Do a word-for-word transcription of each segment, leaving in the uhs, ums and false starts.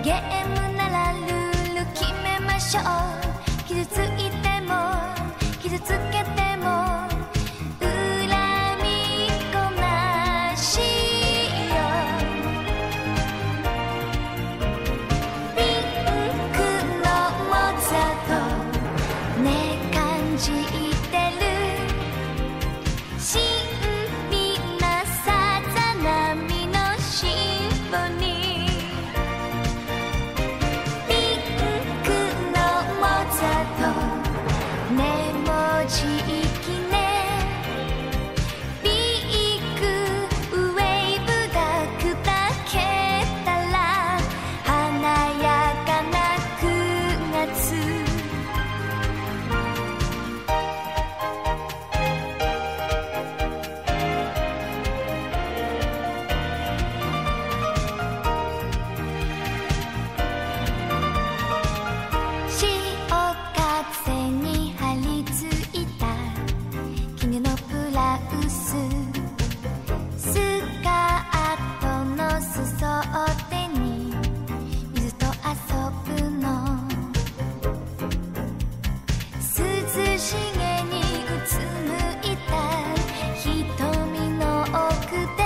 ゲームならルール決めましょう。傷ついても傷つけても恨みっこなしよ。ピンクのモザとね感じてる神秘なさざ波のシンフォニー。地域ねビッグウェーブが砕けたら華やかなくがつ。潮風に張り付いた絹のブラウス、スカートの裾手に水と遊ぶの。涼しげにうつむいた瞳の奥で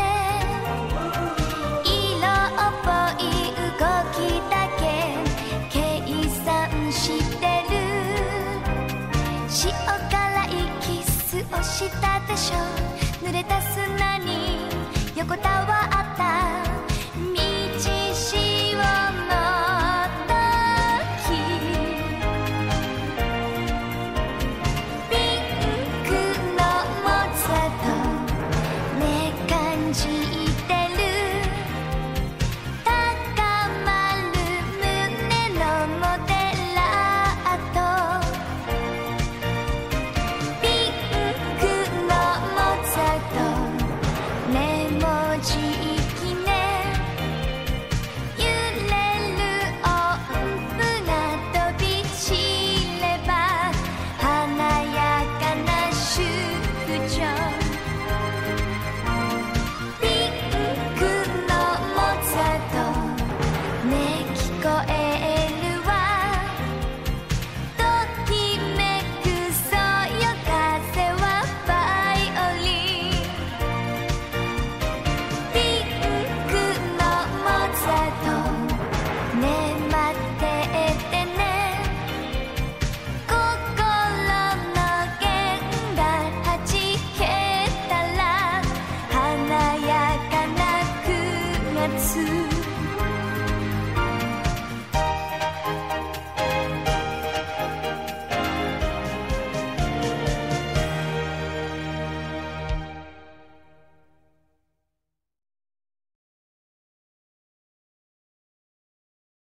色っぽい動きだけ計算してる。塩辛いキスをしたでしょ。濡れた砂に横たわった道潮の時、ピンクのモザとね感じてる。高まる胸のモデラート、ピンクのモザとね文字域ね揺れる音符が飛び散れば華やかな祝状。ピンクのモザとね聞こえ